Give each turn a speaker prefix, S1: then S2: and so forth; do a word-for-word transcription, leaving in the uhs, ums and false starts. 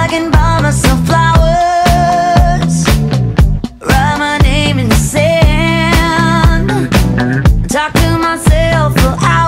S1: I can buy myself flowers, write my name in the sand, talk to myself for hours.